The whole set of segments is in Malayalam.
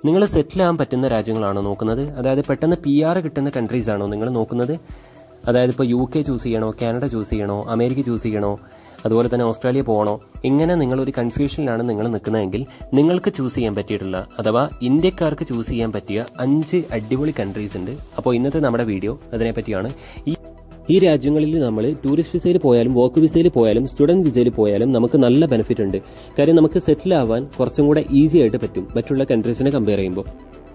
നിങ്ങൾ സെറ്റിൽ ആകാൻ പറ്റുന്ന രാജ്യങ്ങളാണോ നോക്കുന്നത്? അതായത് പെട്ടെന്ന് PR കിട്ടുന്ന കൺട്രീസ് ആണോ നിങ്ങൾ നോക്കുന്നത്? അതായത് ഇപ്പോൾ UK ചൂസ് ചെയ്യണോ, കാനഡ ചൂസ് ചെയ്യണോ, അമേരിക്ക ചൂസ് ചെയ്യണോ, അതുപോലെ തന്നെ ഓസ്ട്രേലിയ പോകണോ? ഇങ്ങനെ നിങ്ങളൊരു കൺഫ്യൂഷനിലാണ് നിങ്ങൾ നിൽക്കുന്നതെങ്കിൽ നിങ്ങൾക്ക് ചൂസ് ചെയ്യാൻ പറ്റിയിട്ടുള്ള അഥവാ ഇന്ത്യക്കാർക്ക് ചൂസ് ചെയ്യാൻ പറ്റിയ 5 അടിപൊളി കൺട്രീസ് ഉണ്ട്. അപ്പോൾ ഇന്നത്തെ നമ്മുടെ വീഡിയോ അതിനെപ്പറ്റിയാണ്. ഈ രാജ്യങ്ങളിൽ നമ്മൾ ടൂറിസ്റ്റ് വിസയിൽ പോയാലും വർക്ക് വിസയിൽ പോയാലും സ്റ്റുഡൻറ് വിസയിൽ പോയാലും നമുക്ക് നല്ല ബെനിഫിറ്റ് ഉണ്ട്. കാര്യം നമുക്ക് സെറ്റിൽ ആവാൻ കുറച്ചും കൂടെ ഈസി ആയിട്ട് പറ്റും മറ്റുള്ള കൺട്രീസിനെ കമ്പയർ ചെയ്യുമ്പോൾ.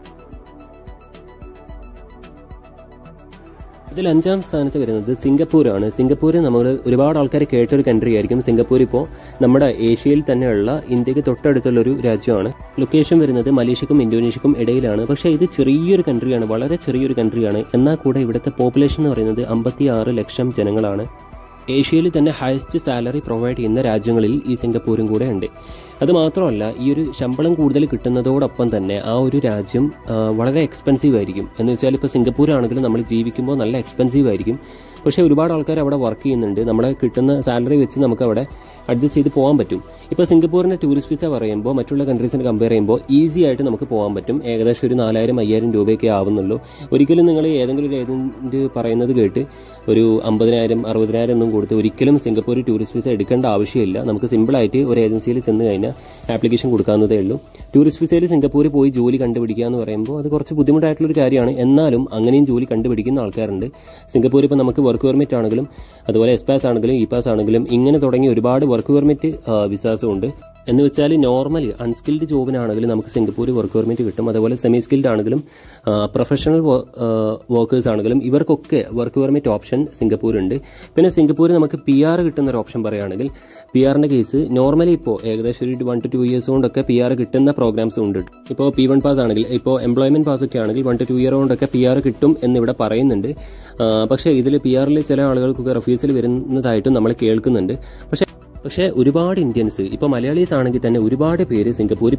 ഇതിൽ 5ാം സ്ഥാനത്ത് വരുന്നത് സിംഗപ്പൂരാണ്. സിംഗപ്പൂർ നമ്മൾ ഒരുപാട് ആൾക്കാർ കേട്ടൊരു കൺട്രി ആയിരിക്കും. സിംഗപ്പൂർ ഇപ്പോൾ നമ്മുടെ ഏഷ്യയിൽ തന്നെയുള്ള ഇന്ത്യക്ക് തൊട്ടടുത്തുള്ള ഒരു രാജ്യമാണ്. ലൊക്കേഷൻ വരുന്നത് മലേഷ്യക്കും ഇന്തോനേഷ്യക്കും ഇടയിലാണ്. പക്ഷേ ഇത് ചെറിയൊരു കൺട്രിയാണ്, വളരെ ചെറിയൊരു കൺട്രിയാണ്. എന്നാൽ കൂടെ ഇവിടുത്തെ പോപ്പുലേഷൻ എന്ന് പറയുന്നത് 56 ലക്ഷം ജനങ്ങളാണ്. ഏഷ്യയിൽ തന്നെ ഹയസ്റ്റ് സാലറി പ്രൊവൈഡ് ചെയ്യുന്ന രാജ്യങ്ങളിൽ ഈ സിംഗപ്പൂരും കൂടെ ഉണ്ട്. അതുമാത്രമല്ല, ഈ ഒരു ശമ്പളം കൂടുതൽ കിട്ടുന്നതോടൊപ്പം തന്നെ ആ ഒരു രാജ്യം വളരെ എക്സ്പെൻസീവ് ആയിരിക്കും. എന്ന് വെച്ചാൽ ഇപ്പോൾ സിംഗപ്പൂർ ആണെങ്കിലും നമ്മൾ ജീവിക്കുമ്പോൾ നല്ല എക്സ്പെൻസീവ് ആയിരിക്കും. പക്ഷേ ഒരുപാട് ആൾക്കാർ അവിടെ വർക്ക് ചെയ്യുന്നുണ്ട്. നമ്മളെ കിട്ടുന്ന സാലറി വെച്ച് നമുക്ക് അവിടെ അഡ്ജസ്റ്റ് ചെയ്ത് പോകാൻ പറ്റും. ഇപ്പോൾ സിംഗപ്പൂരിൻ്റെ ടൂറിസ്റ്റ് വിസ പറയുമ്പോൾ മറ്റുള്ള കൺട്രീസിനെ കമ്പയർ ചെയ്യുമ്പോൾ ഈസി ആയിട്ട് നമുക്ക് പോകാൻ പറ്റും. ഏകദേശം ഒരു 4000-5000 രൂപയൊക്കെ ആവുന്നുള്ളൂ. ഒരിക്കലും നിങ്ങൾ ഏതെങ്കിലും ഒരു ഏജൻറ്റ് പറയുന്നത് കേട്ട് ഒരു 50,000-60,000 ഒന്നും കൊടുത്ത് ഒരിക്കലും സിംഗപ്പൂർ ടൂറിസ്റ്റ് വിസ എടുക്കേണ്ട ആവശ്യമില്ല. നമുക്ക് സിമ്പിളായിട്ട് ഒരു ഏജൻസിയിൽ ചെന്ന് കഴിഞ്ഞാൽ ആപ്ലിക്കേഷൻ കൊടുക്കാവുന്നതേ ഉള്ളൂ. ടൂറിസ്റ്റ് വിസയിൽ സിംഗപ്പൂർ പോയി ജോലി കണ്ടുപിടിക്കുക എന്ന് പറയുമ്പോൾ അത് കുറച്ച് ബുദ്ധിമുട്ടായിട്ടുള്ളൊരു കാര്യമാണ്. എന്നാലും അങ്ങനെയും ജോലി കണ്ടുപിടിക്കുന്ന ആൾക്കാരുണ്ട്. സിംഗപ്പൂർ ഇപ്പോൾ നമുക്ക് വർക്ക് പെർമിറ്റ് ആണെങ്കിലും അതുപോലെ എസ്പാസ് ആണെങ്കിലും ഇപാസ് ആണെങ്കിലും ഇങ്ങനെ തുടങ്ങി ഒരുപാട് വർക്ക് പെർമിറ്റ് വിസാസും ഉണ്ട്. എന്ന് വെച്ചാൽ നോർമലി അൺസ്കിൽഡ് ജോബിനാണെങ്കിലും നമുക്ക് സിംഗപ്പൂർ വർക്ക് പെർമിറ്റ് കിട്ടും. അതുപോലെ സെമി സ്കിൽഡ് ആണെങ്കിലും പ്രൊഫഷണൽ വർക്കേഴ്സ് ആണെങ്കിലും ഇവർക്കൊക്കെ വർക്ക് പെർമിറ്റ് ഓപ്ഷൻ സിംഗപ്പൂരുണ്ട്. പിന്നെ സിംഗപ്പൂർ നമുക്ക് PR കിട്ടുന്ന ഒരു ഓപ്ഷൻ പറയുകയാണെങ്കിൽ PRന്റെ കേസ് നോർമലി ഇപ്പോൾ ഏകദേശം ഒരു 1 to 2 ഇയേഴ്സ് കൊണ്ടൊക്കെ PR കിട്ടുന്ന പ്രോഗ്രാംസ് ഉണ്ട്. ഇപ്പോൾ P1 പാസ് ആണെങ്കിൽ, ഇപ്പോൾ എംപ്ലോയ്മെന്റ് പാസ് ഒക്കെ ആണെങ്കിൽ 1 to 2 ഇയർ കൊണ്ടൊക്കെ PR കിട്ടും എന്നിവിടെ പറയുന്നുണ്ട്. പക്ഷേ ഇതിൽ PR ചില ആളുകൾക്കൊക്കെ റെഫ്യൂസൽ വരുന്നതായിട്ടും നമ്മൾ കേൾക്കുന്നുണ്ട്. പക്ഷേ ഒരുപാട് ഇന്ത്യൻസ്, ഇപ്പോൾ മലയാളീസ് ആണെങ്കിൽ തന്നെ ഒരുപാട് പേര് സിംഗപ്പൂർ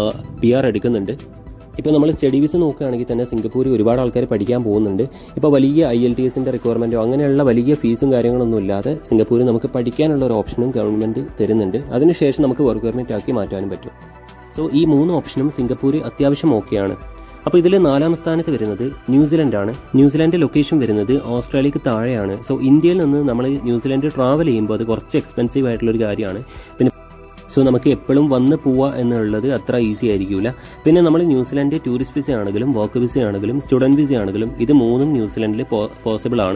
PR എടുക്കുന്നുണ്ട്. ഇപ്പോൾ നമ്മൾ സ്റ്റഡി വിസ നോക്കുകയാണെങ്കിൽ തന്നെ സിംഗപ്പൂർ ഒരുപാട് ആൾക്കാർ പഠിക്കാൻ പോകുന്നുണ്ട്. ഇപ്പോൾ വലിയ IELTSന്റെ റിക്വയർമെൻറ്റോ അങ്ങനെയുള്ള വലിയ ഫീസും കാര്യങ്ങളൊന്നും ഇല്ലാതെ സിംഗപ്പൂർ നമുക്ക് പഠിക്കാനുള്ള ഒരു ഓപ്ഷനും ഗവൺമെൻറ് തരുന്നുണ്ട്. അതിനുശേഷം നമുക്ക് വർക്ക് പെർമിറ്റ് ആക്കി മാറ്റാനും പറ്റും. സോ ഈ 3 ഓപ്ഷനും സിംഗപ്പൂർ അത്യാവശ്യം ഓക്കെയാണ്. അപ്പോൾ ഇതിൽ 4ാം സ്ഥാനത്ത് വരുന്നത് ന്യൂസിലൻഡാണ്. ന്യൂസിലൻഡ് ലൊക്കേഷൻ വരുന്നത് ഓസ്ട്രേലിയക്ക് താഴെയാണ്. സോ ഇന്ത്യയിൽ നിന്ന് നമ്മൾ ന്യൂസിലൻഡ് ട്രാവൽ ചെയ്യുമ്പോൾ അത് കുറച്ച് എക്സ്പെൻസീവ് ആയിട്ടുള്ളൊരു കാര്യമാണ്. പിന്നെ നമുക്ക് എപ്പോഴും വന്ന് പോവുക എന്നുള്ളത് അത്ര ഈസി ആയിരിക്കില്ല. പിന്നെ നമ്മൾ ന്യൂസിലൻഡ് ടൂറിസ്റ്റ് വിസ ആണെങ്കിലും വർക്ക് വിസ ആണെങ്കിലും സ്റ്റുഡൻറ് വിസ ആണെങ്കിലും ഇത് 3ഉം ന്യൂസിലൻഡിൽ പോസിബിൾ ആണ്.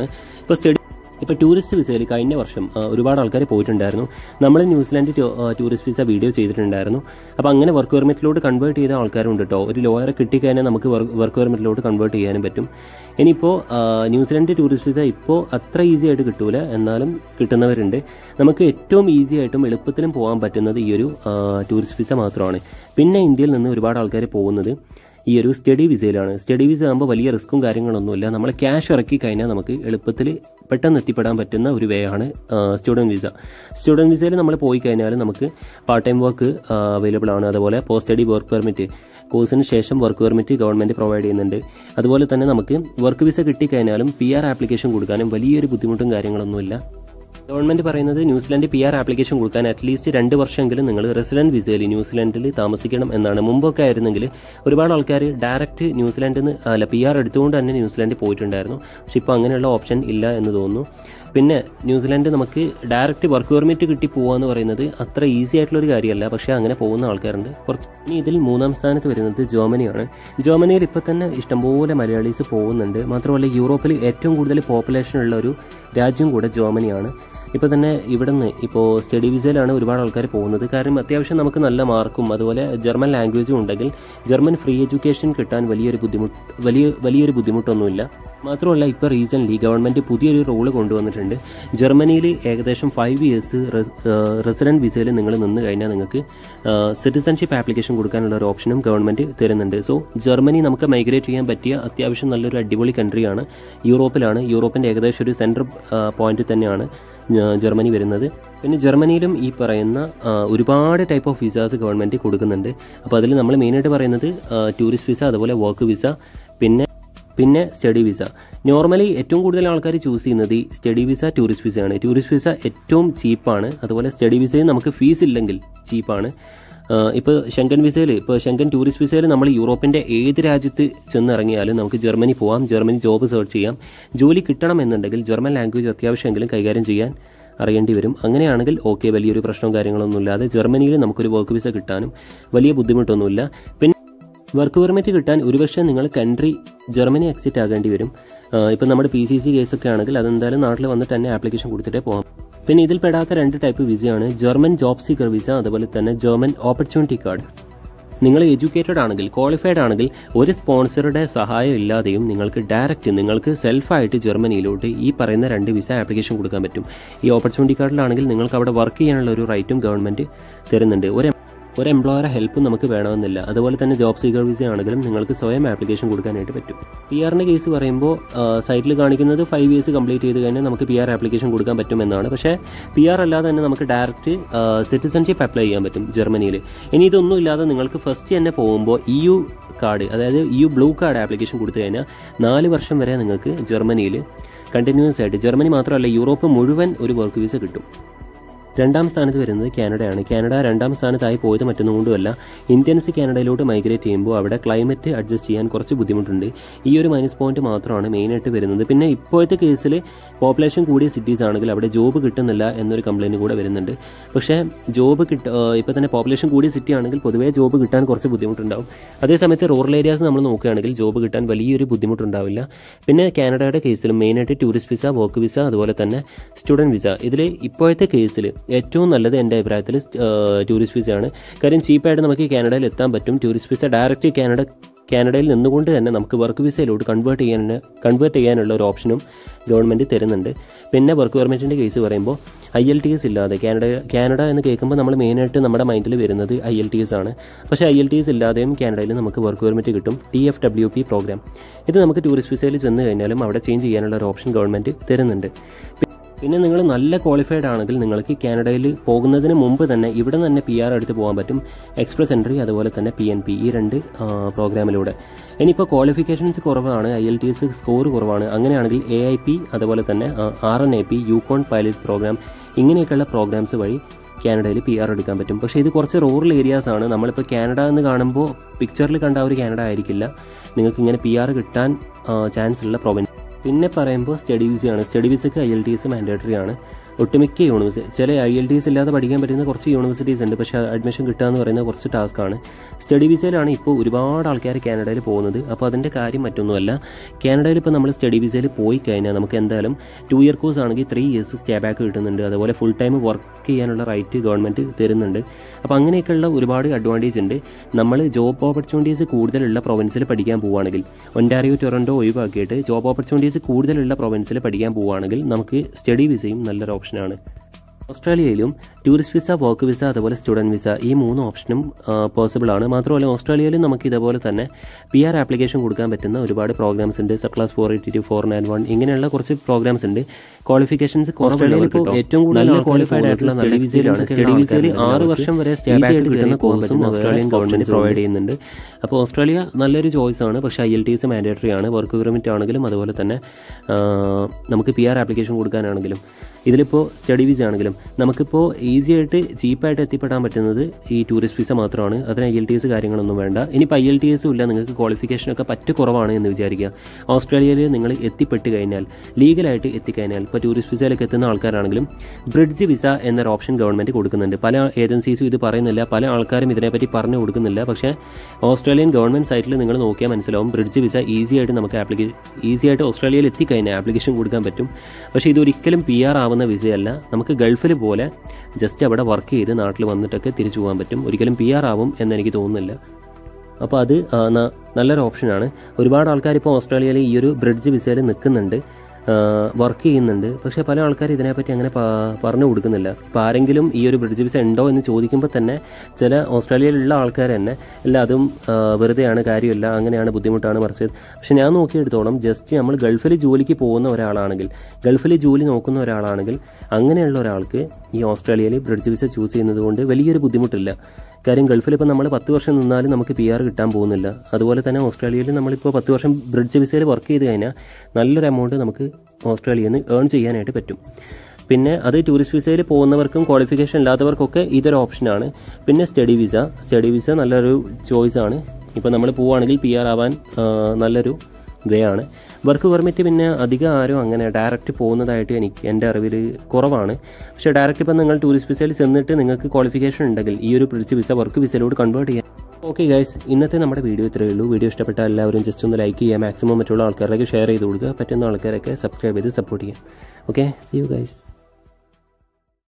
ഇപ്പോൾ ടൂറിസ്റ്റ് വിസയിൽ കഴിഞ്ഞ വർഷം ഒരുപാട് ആൾക്കാർ പോയിട്ടുണ്ടായിരുന്നു. നമ്മൾ ന്യൂസിലാൻഡ് ടൂറിസ്റ്റ് വിസ വീഡിയോ ചെയ്തിട്ടുണ്ടായിരുന്നു. അപ്പോൾ അങ്ങനെ വർക്ക് പെർമിറ്റിലോട്ട് കൺവേർട്ട് ചെയ്ത ആൾക്കാരുണ്ട് കേട്ടോ. ഒരു ലോയറെ കിട്ടിക്കഴിഞ്ഞാൽ നമുക്ക് വർക്ക് പെർമിറ്റിലോട്ട് കൺവേർട്ട് ചെയ്യാനും പറ്റും. ഇനിയിപ്പോൾ ന്യൂസിലാൻഡ് ടൂറിസ്റ്റ് വിസ ഇപ്പോൾ അത്ര ഈസി ആയിട്ട് കിട്ടൂല, എന്നാലും കിട്ടുന്നവരുണ്ട്. നമുക്ക് ഏറ്റവും ഈസി ആയിട്ടും എളുപ്പത്തിലും പോകാൻ പറ്റുന്നത് ഈ ഒരു ടൂറിസ്റ്റ് വിസ മാത്രമാണ്. പിന്നെ ഇന്ത്യയിൽ നിന്ന് ഒരുപാട് ആൾക്കാർ പോകുന്നത് ഈ ഒരു സ്റ്റഡി വിസയിലാണ്. സ്റ്റഡി വിസ ആകുമ്പോൾ വലിയ റിസ്ക്കും കാര്യങ്ങളൊന്നുമില്ല. നമ്മൾ ക്യാഷ് ഇറക്കി കഴിഞ്ഞാൽ നമുക്ക് എളുപ്പത്തിൽ പെട്ടെന്ന് എത്തിപ്പെടാൻ പറ്റുന്ന ഒരു വേ ആണ് സ്റ്റുഡൻറ് വിസ. സ്റ്റുഡൻറ് വിസയിൽ നമ്മൾ പോയി കഴിഞ്ഞാൽ നമുക്ക് പാർട്ട് ടൈം വർക്ക് അവൈലബിൾ ആണ്. അതുപോലെ പോസ്റ്റ് സ്റ്റഡി വർക്ക് പെർമിറ്റ്, കോഴ്സിന് ശേഷം വർക്ക് പെർമിറ്റ് ഗവൺമെൻറ് പ്രൊവൈഡ് ചെയ്യുന്നുണ്ട്. അതുപോലെ തന്നെ നമുക്ക് വർക്ക് വിസ കിട്ടിക്കഴിഞ്ഞാലും PR ആപ്ലിക്കേഷൻ കൊടുക്കാനും വലിയൊരു ബുദ്ധിമുട്ടും കാര്യങ്ങളൊന്നുമില്ല. ഗവൺമെൻറ് പറയുന്നത് ന്യൂസിലാൻഡ് PR ആപ്ലിക്കേഷൻ കൊടുക്കാൻ അറ്റ്ലീസ്റ്റ് 2 വർഷമെങ്കിലും നിങ്ങൾ റെസിഡൻറ്റ് വിസയിൽ ന്യൂസിലാൻഡിൽ താമസിക്കണം എന്നാണ്. മുമ്പൊക്കെ ആയിരുന്നെങ്കിൽ ഒരുപാട് ആൾക്കാർ ഡയറക്റ്റ് ന്യൂസിലാൻഡിൽ നിന്ന് PR എടുത്തുകൊണ്ട് തന്നെ ന്യൂസിലാൻഡിൽ പോയിട്ടുണ്ടായിരുന്നു. പക്ഷേ ഇപ്പോൾ അങ്ങനെയുള്ള ഓപ്ഷൻ ഇല്ല എന്ന് തോന്നുന്നു. പിന്നെ ന്യൂസിലാൻഡ് നമുക്ക് ഡയറക്റ്റ് വർക്ക് പെർമിറ്റ് കിട്ടി പോകാമെന്ന് പറയുന്നത് അത്ര ഈസി ആയിട്ടുള്ളൊരു കാര്യമല്ല. പക്ഷേ അങ്ങനെ പോകുന്ന ആൾക്കാരുണ്ട് കുറച്ച്. ഇനി ഇതിൽ 3ാം സ്ഥാനത്ത് വരുന്നത് ജർമ്മനിയാണ്. ജർമ്മനിയിൽ ഇപ്പോൾ തന്നെ ഇഷ്ടംപോലെ മലയാളീസ് പോകുന്നുണ്ട്. മാത്രമല്ല യൂറോപ്പിൽ ഏറ്റവും കൂടുതൽ പോപ്പുലേഷൻ ഉള്ള ഒരു രാജ്യം കൂടെ ജർമ്മനിയാണ്. ഇപ്പോൾ തന്നെ ഇവിടെ നിന്ന് ഇപ്പോൾ സ്റ്റഡി വിസയിലാണ് ഒരുപാട് ആൾക്കാർ പോകുന്നത്. കാരണം അത്യാവശ്യം നമുക്ക് നല്ല മാർക്കും അതുപോലെ ജർമ്മൻ ലാംഗ്വേജും ഉണ്ടെങ്കിൽ ജർമ്മൻ ഫ്രീ എഡ്യൂക്കേഷൻ കിട്ടാൻ വലിയൊരു ബുദ്ധിമുട്ടൊന്നുമില്ല. മാത്രമല്ല ഇപ്പോൾ റീസെൻ്റ്ലി ഗവൺമെൻറ് പുതിയൊരു റൂള് കൊണ്ടുവന്നിട്ടുണ്ട്. ജർമ്മനിയിൽ ഏകദേശം 5 ഇയേഴ്സ് റെസിഡൻറ്റ് വിസയിൽ നിങ്ങൾ നിന്ന് കഴിഞ്ഞാൽ നിങ്ങൾക്ക് സിറ്റിസൺഷിപ്പ് ആപ്ലിക്കേഷൻ കൊടുക്കാനുള്ള ഒരു ഓപ്ഷനും ഗവൺമെൻറ് തരുന്നുണ്ട്. സോ ജർമ്മനി നമുക്ക് മൈഗ്രേറ്റ് ചെയ്യാൻ പറ്റിയ അത്യാവശ്യം നല്ലൊരു അടിപൊളി കൺട്രിയാണ്. യൂറോപ്പിലാണ്. യൂറോപ്പിൻ്റെ ഏകദേശം ഒരു സെൻട്രൽ പോയിന്റ് തന്നെയാണ് ജർമ്മനി വരുന്നത്. പിന്നെ ജർമ്മനിയിലും ഈ പറയുന്ന ഒരുപാട് ടൈപ്പ് ഓഫ് വിസാസ് ഗവൺമെൻറ് കൊടുക്കുന്നുണ്ട്. അപ്പോൾ അതിൽ നമ്മൾ മെയിനായിട്ട് പറയുന്നത് ടൂറിസ്റ്റ് വിസ, അതുപോലെ വർക്ക് വിസ, പിന്നെ സ്റ്റഡി വിസ. നോർമലി ഏറ്റവും കൂടുതൽ ആൾക്കാർ ചൂസ് ചെയ്യുന്നത് ഈ സ്റ്റഡി വിസ, ടൂറിസ്റ്റ് വിസയാണ്. ടൂറിസ്റ്റ് വിസ ഏറ്റവും ചീപ്പാണ്. അതുപോലെ സ്റ്റഡി വിസയും നമുക്ക് ഫീസ് ഇല്ലെങ്കിൽ ചീപ്പാണ്. ഇപ്പോൾ ഷെങ്കൻ വിസയിൽ, ഇപ്പോൾ ഷെങ്കൻ ടൂറിസ്റ്റ് വിസയിൽ നമ്മൾ യൂറോപ്പിൻ്റെ ഏത് രാജ്യത്ത് ചെന്നിറങ്ങിയാലും നമുക്ക് ജർമ്മനി പോകാം, ജർമ്മനി ജോബ് സെർച്ച് ചെയ്യാം. ജോലി കിട്ടണമെന്നുണ്ടെങ്കിൽ ജർമ്മൻ ലാംഗ്വേജ് അത്യാവശ്യമെങ്കിലും കൈകാര്യം ചെയ്യാൻ അറിയേണ്ടി വരും. അങ്ങനെയാണെങ്കിൽ ഓക്കെ, വലിയൊരു പ്രശ്നവും കാര്യങ്ങളൊന്നുമില്ലാതെ ജർമ്മനിയിൽ നമുക്കൊരു വർക്ക് വിസ കിട്ടാനും വലിയ ബുദ്ധിമുട്ടൊന്നുമില്ല. പിന്നെ വർക്ക് പെർമിറ്റ് കിട്ടാൻ ഒരുപക്ഷെ നിങ്ങൾ കൺട്രി ജർമ്മനി എക്സിറ്റ് ആകേണ്ടി വരും. ഇപ്പം നമ്മുടെ PCC കേസൊക്കെ ആണെങ്കിൽ അതെന്തായാലും നാട്ടിൽ വന്നിട്ട് തന്നെ ആപ്ലിക്കേഷൻ കൊടുത്തിട്ടേ പോകാം. പിന്നെ ഇതിൽ പെടാത്ത 2 ടൈപ്പ് വിസയാണ് ജർമ്മൻ ജോബ് സീക്കർ വിസ, അതുപോലെ തന്നെ ജർമ്മൻ ഓപ്പർച്യൂണിറ്റി കാർഡ്. നിങ്ങൾ എഡ്യൂക്കേറ്റഡ് ആണെങ്കിൽ, ക്വാളിഫൈഡ് ആണെങ്കിൽ ഒരു സ്പോൺസറുടെ സഹായം ഇല്ലാതെയും നിങ്ങൾക്ക് ഡയറക്റ്റ് നിങ്ങൾക്ക് സെൽഫായിട്ട് ജർമ്മനിയിലോട്ട് ഈ പറയുന്ന 2 വിസ ആപ്ലിക്കേഷൻ കൊടുക്കാൻ പറ്റും. ഈ ഓപ്പർച്യൂണിറ്റി കാർഡിലാണെങ്കിൽ നിങ്ങൾക്ക് അവിടെ വർക്ക് ചെയ്യാനുള്ള ഒരു റൈറ്റും ഗവൺമെൻറ് തരുന്നുണ്ട്. ഒരു എംപ്ലോയറെ ഹെൽപ്പും നമുക്ക് വേണമെന്നില്ല. അതുപോലെ തന്നെ ജോബ് സീക്കർ വിസ ആണെങ്കിലും നിങ്ങൾക്ക് സ്വയം ആപ്ലിക്കേഷൻ കൊടുക്കാനായിട്ട് പറ്റും. PR-ൻ്റെ കേസ് പറയുമ്പോൾ സൈറ്റിൽ കാണിക്കുന്നത് 5 ഇയേഴ്സ് കംപ്ലീറ്റ് ചെയ്ത് കഴിഞ്ഞാൽ നമുക്ക് PR ആപ്ലിക്കേഷൻ കൊടുക്കാൻ പറ്റുമെന്നാണ്. പക്ഷേ PR അല്ലാതെ തന്നെ നമുക്ക് ഡയറക്റ്റ് സിറ്റിസൺഷിപ്പ് അപ്ലൈ ചെയ്യാൻ പറ്റും ജർമ്മനിയിൽ. ഇനി ഇതൊന്നും ഇല്ലാതെ നിങ്ങൾക്ക് ഫസ്റ്റ് തന്നെ പോകുമ്പോൾ EU കാർഡ്, അതായത് EU ബ്ലൂ കാർഡ് ആപ്ലിക്കേഷൻ കൊടുത്തു കഴിഞ്ഞാൽ 4 വർഷം വരെ നിങ്ങൾക്ക് ജർമ്മനിയിൽ കണ്ടിന്യൂസ് ആയിട്ട്, ജർമ്മനി മാത്രമല്ല യൂറോപ്പ് മുഴുവൻ ഒരു വർക്ക് വിസ കിട്ടും. 2ാം സ്ഥാനത്ത് വരുന്നത് കാനഡയാണ്. കാനഡ 2ാം സ്ഥാനത്തായി പോയത് മറ്റൊന്നും കൊണ്ടുമല്ല, ഇന്ത്യൻസ് കാനഡയിലോട്ട് മൈഗ്രേറ്റ് ചെയ്യുമ്പോൾ അവിടെ ക്ലൈമറ്റ് അഡ്ജസ്റ്റ് ചെയ്യാൻ കുറച്ച് ബുദ്ധിമുട്ടുണ്ട്. ഈ ഒരു മൈനസ് പോയിന്റ് മാത്രമാണ് മെയിനായിട്ട് വരുന്നത്. പിന്നെ ഇപ്പോഴത്തെ കേസിൽ പോപ്പുലേഷൻ കൂടിയ സിറ്റീസ് ആണെങ്കിൽ അവിടെ ജോബ് കിട്ടുന്നില്ല എന്നൊരു കംപ്ലയിൻറ്റ് കൂടെ വരുന്നുണ്ട്. പക്ഷേ ജോബ് ഇപ്പോൾ തന്നെ പോപ്പുലേഷൻ കൂടിയ സിറ്റി ആണെങ്കിൽ പൊതുവേ ജോബ് കിട്ടാൻ കുറച്ച് ബുദ്ധിമുട്ടുണ്ടാവും. അതേസമയത്ത് റൂറൽ ഏരിയാസ് നമ്മൾ നോക്കുകയാണെങ്കിൽ ജോബ് കിട്ടാൻ വലിയൊരു ബുദ്ധിമുട്ടുണ്ടാവില്ല. പിന്നെ കാനഡയുടെ കേസിലും മെയിനായിട്ട് ടൂറിസ്റ്റ് വിസ, വർക്ക് വിസ, അതുപോലെ തന്നെ സ്റ്റുഡൻറ്റ് വിസ. ഇതിൽ ഇപ്പോഴത്തെ കേസിൽ ഏറ്റവും നല്ലത് എൻ്റെ അഭിപ്രായത്തിൽ ടൂറിസ്റ്റ് വിസയാണ്. കാര്യം ചീപ്പായിട്ട് നമുക്ക് കാനഡയിൽ എത്താൻ പറ്റും. ടൂറിസ്റ്റ് വിസ ഡയറക്റ്റ് കാനഡയിൽ നിന്നുകൊണ്ട് തന്നെ നമുക്ക് വർക്ക് വിസയിലോട്ട് കൺവേർട്ട് ചെയ്യാനുള്ള ഒരു ഓപ്ഷനും ഗവൺമെൻറ് തരുന്നുണ്ട്. പിന്നെ വർക്ക് പെർമിറ്റിൻ്റെ കേസ് പറയുമ്പോൾ IELTS ഇല്ലാതെ, കാനഡ എന്ന് കേൾക്കുമ്പോൾ നമ്മൾ മെയിനായിട്ട് നമ്മുടെ മൈൻഡിൽ വരുന്നത് IELTS ആണ്. പക്ഷേ IELTS ഇല്ലാതെയും കാനഡയിൽ നമുക്ക് വർക്ക് പെർമിറ്റ് കിട്ടും. TFWP programme. ഇത് നമുക്ക് ടൂറിസ്റ്റ് വിസയിൽ ചെന്ന് കഴിഞ്ഞാലും അവിടെ ചേഞ്ച് ചെയ്യാനുള്ള ഒരു ഓപ്ഷൻ ഗവൺമെൻറ് തരുന്നുണ്ട്. പിന്നെ നിങ്ങൾ നല്ല ക്വാളിഫൈഡ് ആണെങ്കിൽ നിങ്ങൾക്ക് കാനഡയിൽ പോകുന്നതിന് മുമ്പ് തന്നെ ഇവിടെ തന്നെ PR എടുത്ത് പോകാൻ പറ്റും. എക്സ്പ്രസ് എൻട്രി, അതുപോലെ തന്നെ PNP, ഈ 2 പ്രോഗ്രാമിലൂടെ. ഇനിയിപ്പോൾ ക്വാളിഫിക്കേഷൻസ് കുറവാണ്, IELTS സ്കോർ കുറവാണ്, അങ്ങനെയാണെങ്കിൽ AIP, അതുപോലെ തന്നെ RNAP, യൂക്കോൺ പൈലറ്റ് പ്രോഗ്രാം, ഇങ്ങനെയൊക്കെയുള്ള പ്രോഗ്രാംസ് വഴി കാനഡയിൽ PR എടുക്കാൻ പറ്റും. പക്ഷേ ഇത് കുറച്ച് റൂറൽ ഏരിയാസ് ആണ്. നമ്മളിപ്പോൾ കാനഡ എന്ന് കാണുമ്പോൾ പിക്ചറിൽ കണ്ട ഒരു കാനഡ ആയിരിക്കില്ല നിങ്ങൾക്ക് ഇങ്ങനെ PR കിട്ടാൻ ചാൻസ് ഉള്ള പ്രൊവിൻസ്. പിന്നെ പറയുമ്പോൾ സ്റ്റഡി വിസയാണ്. സ്റ്റഡി വിസയ്ക്ക് IELTS മാൻഡേറ്ററി ആണ്. ഒട്ടുമിക്ക യൂണിവേഴ്സിറ്റി, ചില IELTS ഇല്ലാതെ പഠിക്കാൻ പറ്റുന്ന കുറച്ച് യൂണിവേഴ്സിറ്റീസ് ഉണ്ട്, പക്ഷേ അഡ്മിഷൻ കിട്ടുക എന്ന് പറയുന്നത് കുറച്ച് ടാസ്ക്കാണ്. സ്റ്റഡി വിസയിലാണ് ഇപ്പോൾ ഒരുപാട് ആൾക്കാർ കാനഡയിൽ പോകുന്നത്. അപ്പോൾ അതിൻ്റെ കാര്യം മറ്റൊന്നുമല്ല, കാനഡയിൽ ഇപ്പോൾ നമ്മൾ സ്റ്റഡി വിസയിൽ പോയി കഴിഞ്ഞാൽ നമുക്ക് എന്തായാലും 2 ഇയർ കോഴ്സ് ആണെങ്കിൽ 3 ഇയേഴ്സ് സ്റ്റേ ബാക്ക് കിട്ടുന്നുണ്ട്. അതുപോലെ ഫുൾ ടൈം വർക്ക് ചെയ്യാനുള്ള റൈറ്റ് ഗവൺമെൻറ് തരുന്നുണ്ട്. അപ്പോൾ അങ്ങനെയൊക്കെയുള്ള ഒരുപാട് അഡ്വാൻറ്റേജ് ഉണ്ട്. നമ്മൾ ജോബ് ഓപ്പർച്യൂണിറ്റീസ് കൂടുതലുള്ള പ്രൊവിൻസിൽ പഠിക്കാൻ പോവുകയാണെങ്കിൽ, ഒൻറ്റാറിയോ, ടൊറൻറ്റോ ഒഴിവാക്കിയിട്ട് ജോബ് ഓപ്പർച്യൂണിറ്റീസ് കൂടുതലുള്ള പ്രൊവിൻസിൽ പഠിക്കാൻ പോവുകയാണെങ്കിൽ നമുക്ക് സ്റ്റഡി വിസയും നല്ലൊരു ഓപ്ഷനാണ്. ഓസ്ട്രേലിയയിലും ടൂറിസ്റ്റ് വിസ, വർക്ക് വിസ, അതുപോലെ സ്റ്റുഡൻറ്റ് വിസ, ഈ 3 ഓപ്ഷനും പോസിബിൾ ആണ്. മാത്രമല്ല ഓസ്ട്രേലിയയിലും നമുക്ക് ഇതേപോലെ തന്നെ PR ആപ്ലിക്കേഷൻ കൊടുക്കാൻ പറ്റുന്ന ഒരുപാട് പ്രോഗ്രാംസ് ഉണ്ട്. സബ്ക്ലാസ് 482, 491, ഇങ്ങനെയുള്ള കുറച്ച് പ്രോഗ്രാംസ് ഉണ്ട്. ക്വാളിഫിക്കേഷൻസ് ഏറ്റവും കൂടുതൽ ക്വാളിഫൈഡ് ആയിട്ടുള്ള സ്റ്റഡി വിസയിലാണ്. സ്റ്റഡി വിസയിൽ 6 വർഷം വരെ സ്റ്റേ ബാക്ക് കിട്ടുന്ന കോഴ്സും ഓസ്ട്രേലിയൻ ഗവൺമെൻറ് പ്രൊവൈഡ് ചെയ്യുന്നുണ്ട്. അപ്പോൾ ഓസ്ട്രേലിയ നല്ലൊരു ചോയ്സ് ആണ്. പക്ഷേ IELTS മാൻഡേറ്ററി ആണ്. വർക്ക് പെർമിറ്റ് ആണെങ്കിലും അതുപോലെ തന്നെ നമുക്ക് PR ആപ്ലിക്കേഷൻ കൊടുക്കാനാണെങ്കിലും, ഇതിലിപ്പോൾ സ്റ്റഡി വിസ ആണെങ്കിലും നമുക്കിപ്പോൾ ഈസി ആയിട്ട് ചീപ്പായിട്ട് എത്തിപ്പെടാൻ പറ്റുന്നത് ഈ ടൂറിസ്റ്റ് വിസ മാത്രമാണ്. അതിന് IELTS കാര്യങ്ങളൊന്നും വേണ്ട. ഇനിയിപ്പോൾ IELTS ഇല്ല, നിങ്ങൾക്ക് ക്വാളിഫിക്കേഷനൊക്കെ പറ്റ കുറവാണ് എന്ന് വിചാരിക്കുക. ഓസ്ട്രേലിയയിൽ നിങ്ങൾ എത്തിപ്പെട്ട് കഴിഞ്ഞാൽ, ലീഗലായിട്ട് എത്തിക്കഴിഞ്ഞാൽ, ഇപ്പോൾ ടൂറിസ്റ്റ് വിസയിലേക്ക് എത്തുന്ന ആൾക്കാരാണെങ്കിലും ബ്രിഡ്ജ് വിസ എന്നൊരു ഓപ്ഷൻ ഗവൺമെൻറ് കൊടുക്കുന്നുണ്ട്. പല ഏജൻസീസും ഇത് പറയുന്നില്ല, പല ആൾക്കാരും ഇതിനെപ്പറ്റി പറഞ്ഞു കൊടുക്കുന്നില്ല. പക്ഷേ ഓസ്ട്രേലിയൻ ഗവൺമെൻറ് സൈറ്റിൽ നിങ്ങൾ നോക്കിയാൽ മനസ്സിലാവും, ബ്രിഡ്ജ് വിസ ഈസി ആയിട്ട് ഓസ്ട്രേലിയയിൽ എത്തിക്കഴിഞ്ഞാൽ ആപ്ലിക്കേഷൻ കൊടുക്കാൻ പറ്റും. പക്ഷേ ഇതൊരിക്കലും PR ആവുന്ന വിസയല്ല. നമുക്ക് ഗൾഫിൽ പോലെ ജസ്റ്റ് അവിടെ വർക്ക് ചെയ്ത് നാട്ടിൽ വന്നിട്ടൊക്കെ തിരിച്ചു പോകാൻ പറ്റും. ഒരിക്കലും PR ആവും എന്നെനിക്ക് തോന്നുന്നില്ല. അപ്പോൾ അത് നല്ലൊരു ഓപ്ഷനാണ്. ഒരുപാട് ആൾക്കാർ ഇപ്പോൾ ഓസ്ട്രേലിയയിൽ ഈ ഒരു ബ്രിഡ്ജ് വിസയിൽ നിൽക്കുന്നുണ്ട്, വർക്ക് ചെയ്യുന്നുണ്ട്. പക്ഷേ പല ആൾക്കാർ ഇതിനെപ്പറ്റി അങ്ങനെ പറഞ്ഞു കൊടുക്കുന്നില്ല. ഇപ്പോൾ ആരെങ്കിലും ഈ ഒരു ബ്രിഡ്ജ് വിസ ഉണ്ടോ എന്ന് ചോദിക്കുമ്പോൾ തന്നെ ചില ഓസ്ട്രേലിയയിലുള്ള ആൾക്കാർ തന്നെ അല്ല അതും വെറുതെയാണ്, കാര്യമില്ല, അങ്ങനെയാണ്, ബുദ്ധിമുട്ടാണ്, മറിച്ച്. പക്ഷെ ഞാൻ നോക്കിയെടുത്തോളം ജസ്റ്റ് നമ്മൾ ഗൾഫിൽ ജോലിക്ക് പോകുന്ന ഒരാളാണെങ്കിൽ, ഗൾഫിൽ ജോലി നോക്കുന്ന ഒരാളാണെങ്കിൽ, അങ്ങനെയുള്ള ഒരാൾക്ക് ഈ ഓസ്ട്രേലിയയിൽ ബ്രിഡ്ജ് വിസ ചൂസ് ചെയ്യുന്നത് കൊണ്ട് വലിയൊരു ബുദ്ധിമുട്ടില്ല. കാര്യം ഗൾഫിൽ ഇപ്പോൾ നമ്മൾ 10 വർഷം നിന്നാലും നമുക്ക് PR കിട്ടാൻ പോകുന്നില്ല. അതുപോലെ തന്നെ ഓസ്ട്രേലിയയിൽ നമ്മളിപ്പോൾ 10 വർഷം ബ്രിഡ്ജ് വിസയിൽ വർക്ക് ചെയ്ത് കഴിഞ്ഞാൽ നല്ലൊരു എമൗണ്ട് നമുക്ക് ഓസ്ട്രേലിയയിൽ നിന്ന് ഏൺ ചെയ്യാനായിട്ട് പറ്റും. പിന്നെ അത് ടൂറിസ്റ്റ് വിസയിൽ പോകുന്നവർക്കും ക്വാളിഫിക്കേഷൻ ഇല്ലാത്തവർക്കൊക്കെ ഇതൊരു ഓപ്ഷനാണ്. പിന്നെ സ്റ്റഡി വിസ നല്ലൊരു ചോയ്സാണ്. ഇപ്പോൾ നമ്മൾ പോവുകയാണെങ്കിൽ PR ആവാൻ നല്ലൊരു വേ ആണ്. വർക്ക് പെർമിറ്റ് പിന്നെ അധികം ആരും അങ്ങനെ ഡയറക്റ്റ് പോകുന്നതായിട്ട് എൻ്റെ അറിവിൽ കുറവാണ്. പക്ഷേ ഡയറക്റ്റ് ഇപ്പം നിങ്ങൾ ടൂറിസ്റ്റ് വിസയിൽ ചെന്നിട്ട് നിങ്ങൾക്ക് ക്വാളിഫിക്കേഷൻ ഉണ്ടെങ്കിൽ ഈ ഒരു പിടിച്ച് വിസ വർക്ക് വിസയിലോട്ട് കൺവേർട്ട് ചെയ്യാം. ഓക്കെ ഗൈസ്, ഇന്നത്തെ നമ്മുടെ വീഡിയോ ഇത്രയേ ഉള്ളൂ. വീഡിയോ ഇഷ്ടപ്പെട്ട എല്ലാവരും ജസ്റ്റ് ഒന്ന് ലൈക്ക് ചെയ്യുക, മാക്സിമം മറ്റുള്ള ആൾക്കാരിലേക്ക് ഷെയർ ചെയ്ത് കൊടുക്കുക, പറ്റുന്ന ആൾക്കാരൊക്കെ സബ്സ്ക്രൈബ് ചെയ്ത് സപ്പോർട്ട് ചെയ്യാം. Okay, see you guys.